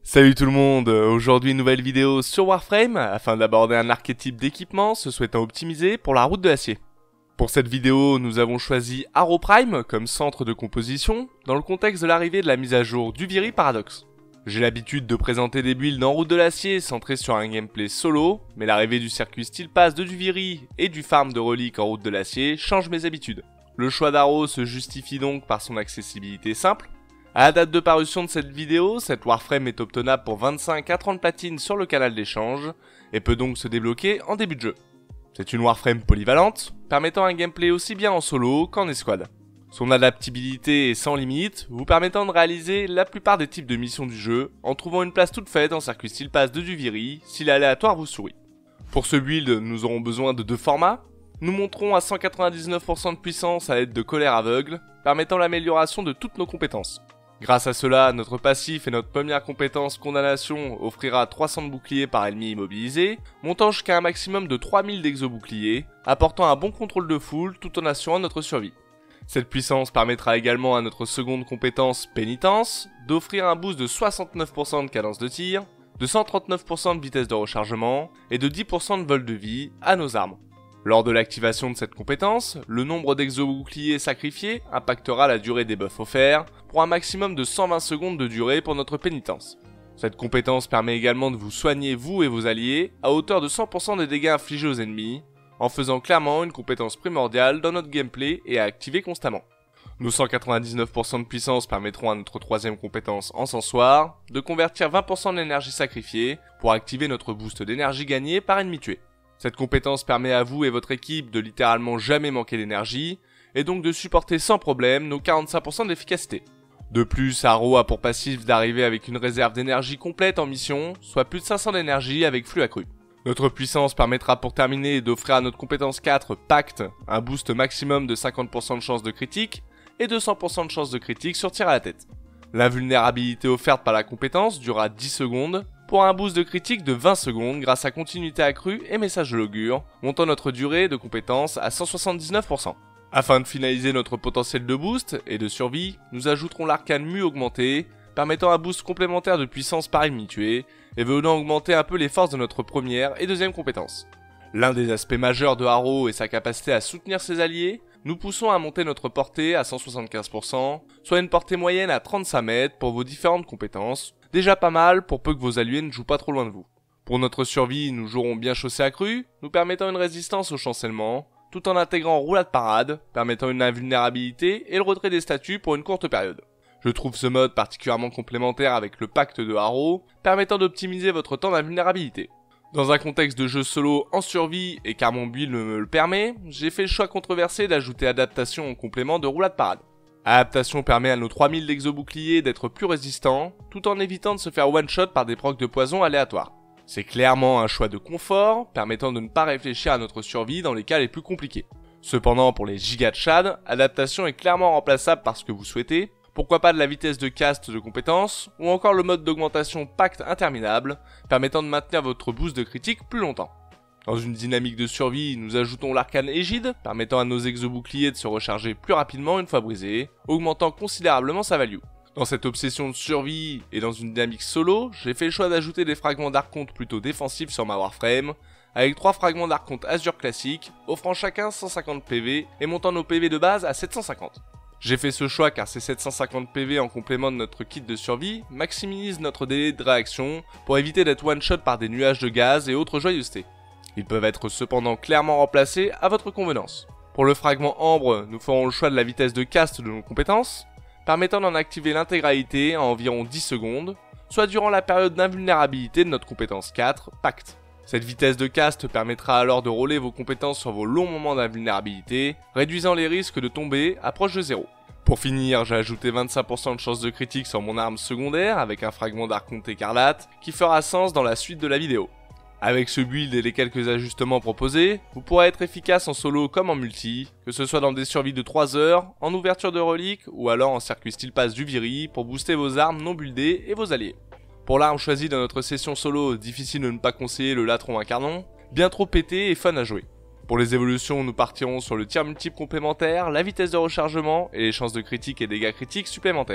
Salut tout le monde, aujourd'hui une nouvelle vidéo sur Warframe afin d'aborder un archétype d'équipement se souhaitant optimiser pour la route de l'acier. Pour cette vidéo, nous avons choisi Arrow Prime comme centre de composition dans le contexte de l'arrivée de la mise à jour du Duviri Paradox. J'ai l'habitude de présenter des builds en route de l'acier centrés sur un gameplay solo, mais l'arrivée du circuit Steel Pass de Duviri et du farm de reliques en route de l'acier change mes habitudes. Le choix d'Arrow se justifie donc par son accessibilité simple. À la date de parution de cette vidéo, cette Warframe est obtenable pour 25 à 30 platines sur le canal d'échange et peut donc se débloquer en début de jeu. C'est une Warframe polyvalente, permettant un gameplay aussi bien en solo qu'en escouade. Son adaptabilité est sans limite, vous permettant de réaliser la plupart des types de missions du jeu en trouvant une place toute faite en circuit Steel Pass de Duviri si l'aléatoire vous sourit. Pour ce build, nous aurons besoin de deux formats. Nous monterons à 199% de puissance à l'aide de colère aveugle, permettant l'amélioration de toutes nos compétences. Grâce à cela, notre passif et notre première compétence condamnation offrira 300 de boucliers par ennemi immobilisé, montant jusqu'à un maximum de 3000 d'exo-boucliers, apportant un bon contrôle de foule tout en assurant notre survie. Cette puissance permettra également à notre seconde compétence pénitence d'offrir un boost de 69% de cadence de tir, de 139% de vitesse de rechargement et de 10% de vol de vie à nos armes. Lors de l'activation de cette compétence, le nombre d'exo-boucliers sacrifiés impactera la durée des buffs offerts pour un maximum de 120 secondes de durée pour notre pénitence. Cette compétence permet également de vous soigner vous et vos alliés à hauteur de 100% des dégâts infligés aux ennemis, en faisant clairement une compétence primordiale dans notre gameplay et à activer constamment. Nos 199% de puissance permettront à notre troisième compétence encensoir de convertir 20% de l'énergie sacrifiée pour activer notre boost d'énergie gagné par ennemi tué. Cette compétence permet à vous et votre équipe de littéralement jamais manquer d'énergie, et donc de supporter sans problème nos 45% d'efficacité. De plus, Arrow a pour passif d'arriver avec une réserve d'énergie complète en mission, soit plus de 500 d'énergie avec flux accru. Notre puissance permettra pour terminer d'offrir à notre compétence 4, Pacte, un boost maximum de 50% de chance de critique, et de 100% de chance de critique sur tir à la tête. L'invulnérabilité offerte par la compétence durera 10 secondes, pour un boost de critique de 20 secondes grâce à continuité accrue et message de l'augure, montant notre durée de compétence à 179%. Afin de finaliser notre potentiel de boost et de survie, nous ajouterons l'arcane mu augmenté, permettant un boost complémentaire de puissance par ennemi tué, et venant augmenter un peu les forces de notre première et deuxième compétence. L'un des aspects majeurs de Arrow est sa capacité à soutenir ses alliés. Nous poussons à monter notre portée à 175%, soit une portée moyenne à 35 mètres pour vos différentes compétences, déjà pas mal pour peu que vos alliés ne jouent pas trop loin de vous. Pour notre survie, nous jouerons bien chaussée accrue, nous permettant une résistance au chancellement, tout en intégrant roulade parade, permettant une invulnérabilité et le retrait des statues pour une courte période. Je trouve ce mode particulièrement complémentaire avec le pacte de Arrow, permettant d'optimiser votre temps d'invulnérabilité. Dans un contexte de jeu solo en survie et car mon build me le permet, j'ai fait le choix controversé d'ajouter adaptation en complément de roulade parade. Adaptation permet à nos 3000 d'exo-boucliers d'être plus résistants, tout en évitant de se faire one-shot par des procs de poison aléatoires. C'est clairement un choix de confort, permettant de ne pas réfléchir à notre survie dans les cas les plus compliqués. Cependant, pour les gigas de Shad, adaptation est clairement remplaçable par ce que vous souhaitez, pourquoi pas de la vitesse de cast de compétences, ou encore le mode d'augmentation pacte interminable, permettant de maintenir votre boost de critique plus longtemps. Dans une dynamique de survie, nous ajoutons l'arcane égide, permettant à nos exo-boucliers de se recharger plus rapidement une fois brisés, augmentant considérablement sa value. Dans cette obsession de survie et dans une dynamique solo, j'ai fait le choix d'ajouter des fragments d'archonte plutôt défensifs sur ma Warframe, avec 3 fragments d'archonte Azure classique, offrant chacun 150 PV et montant nos PV de base à 750. J'ai fait ce choix car ces 750 PV en complément de notre kit de survie maximisent notre délai de réaction pour éviter d'être one-shot par des nuages de gaz et autres joyeusetés. Ils peuvent être cependant clairement remplacés à votre convenance. Pour le fragment ambre, nous ferons le choix de la vitesse de cast de nos compétences, permettant d'en activer l'intégralité en environ 10 secondes, soit durant la période d'invulnérabilité de notre compétence 4, Pacte. Cette vitesse de cast permettra alors de rouler vos compétences sur vos longs moments d'invulnérabilité, réduisant les risques de tomber à proche de 0. Pour finir, j'ai ajouté 25% de chance de critique sur mon arme secondaire avec un fragment d'archonte écarlate qui fera sens dans la suite de la vidéo. Avec ce build et les quelques ajustements proposés, vous pourrez être efficace en solo comme en multi, que ce soit dans des survies de 3 heures, en ouverture de reliques ou alors en circuit Steel Pass Duviri pour booster vos armes non buildées et vos alliés. Pour l'arme choisie dans notre session solo, difficile de ne pas conseiller le latron incarnon, bien trop pété et fun à jouer. Pour les évolutions, nous partirons sur le tir multiple complémentaire, la vitesse de rechargement et les chances de critique et dégâts critiques supplémentaires.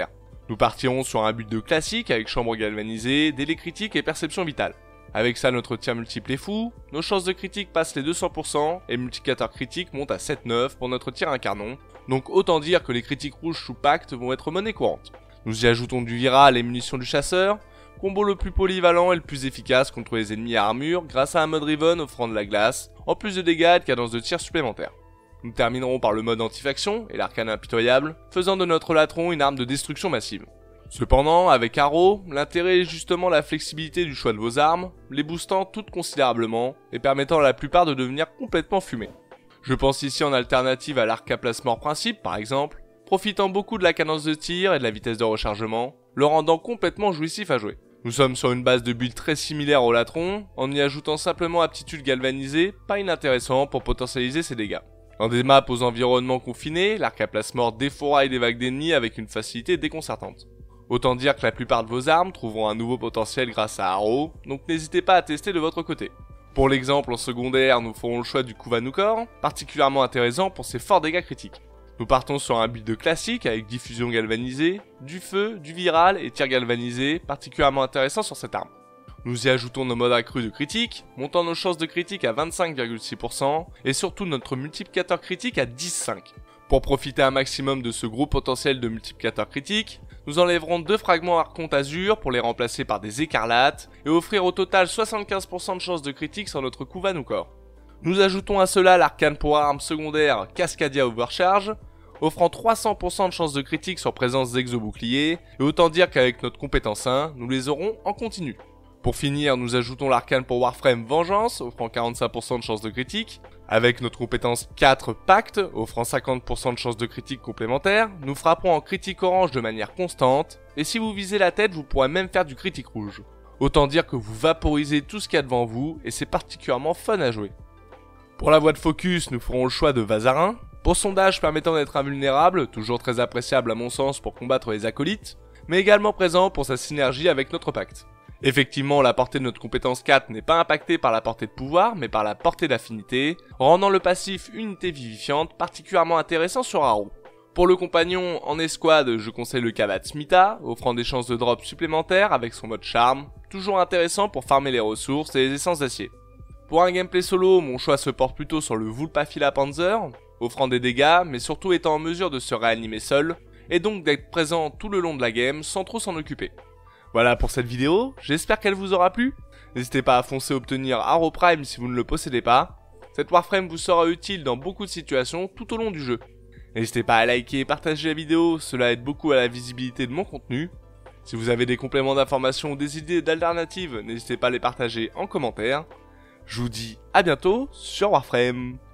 Nous partirons sur un build de classique avec chambre galvanisée, délai critique et perception vitale. Avec ça, notre tir multiple est fou, nos chances de critique passent les 200% et le multiplicateur critique monte à 7-9 pour notre tir un canon, donc autant dire que les critiques rouges sous pacte vont être monnaie courante. Nous y ajoutons du viral et munitions du chasseur, combo le plus polyvalent et le plus efficace contre les ennemis à armure grâce à un mode Riven offrant de la glace, en plus de dégâts et de cadence de tir supplémentaires. Nous terminerons par le mode anti-faction et l'arcane impitoyable, faisant de notre latron une arme de destruction massive. Cependant, avec Arrow, l'intérêt est justement la flexibilité du choix de vos armes, les boostant toutes considérablement et permettant à la plupart de devenir complètement fumées. Je pense ici en alternative à l'arc à place mort principe par exemple, profitant beaucoup de la cadence de tir et de la vitesse de rechargement, le rendant complètement jouissif à jouer. Nous sommes sur une base de build très similaire au latron, en y ajoutant simplement aptitude galvanisée, pas inintéressant pour potentialiser ses dégâts. Dans des maps aux environnements confinés, l'arc à place mort défouraille des vagues d'ennemis avec une facilité déconcertante. Autant dire que la plupart de vos armes trouveront un nouveau potentiel grâce à Arrow, donc n'hésitez pas à tester de votre côté. Pour l'exemple en secondaire, nous ferons le choix du Kuvanukor, particulièrement intéressant pour ses forts dégâts critiques. Nous partons sur un build classique avec diffusion galvanisée, du feu, du viral et tir galvanisé, particulièrement intéressant sur cette arme. Nous y ajoutons nos modes accrus de critique, montant nos chances de critique à 25,6% et surtout notre multiplicateur critique à 10,5. Pour profiter un maximum de ce gros potentiel de multiplicateur critique, nous enlèverons 2 fragments Archonte Azur pour les remplacer par des écarlates et offrir au total 75% de chances de critique sur notre Kuvanukor. Nous ajoutons à cela l'arcane pour arme secondaire Cascadia Overcharge, offrant 300% de chances de critique sur présence d'exo-boucliers, et autant dire qu'avec notre compétence 1, nous les aurons en continu. Pour finir, nous ajoutons l'arcane pour Warframe Vengeance, offrant 45% de chances de critique. Avec notre compétence 4 Pacte, offrant 50% de chances de critique complémentaires, nous frapperons en critique orange de manière constante, et si vous visez la tête, vous pourrez même faire du critique rouge. Autant dire que vous vaporisez tout ce qu'il y a devant vous, et c'est particulièrement fun à jouer. Pour la voie de focus, nous ferons le choix de Vazarin, pour sondage permettant d'être invulnérable, toujours très appréciable à mon sens pour combattre les acolytes, mais également présent pour sa synergie avec notre pacte. Effectivement, la portée de notre compétence 4 n'est pas impactée par la portée de pouvoir, mais par la portée d'affinité, rendant le passif unité vivifiante particulièrement intéressant sur Arrow. Pour le compagnon, en escouade, je conseille le Kavat Smita, offrant des chances de drop supplémentaires avec son mode charme, toujours intéressant pour farmer les ressources et les essences d'acier. Pour un gameplay solo, mon choix se porte plutôt sur le Vulpafila Panzer, offrant des dégâts, mais surtout étant en mesure de se réanimer seul, et donc d'être présent tout le long de la game sans trop s'en occuper. Voilà pour cette vidéo, j'espère qu'elle vous aura plu. N'hésitez pas à foncer obtenir Arrow Prime si vous ne le possédez pas. Cette Warframe vous sera utile dans beaucoup de situations tout au long du jeu. N'hésitez pas à liker et partager la vidéo, cela aide beaucoup à la visibilité de mon contenu. Si vous avez des compléments d'information ou des idées d'alternatives, n'hésitez pas à les partager en commentaire. Je vous dis à bientôt sur Warframe.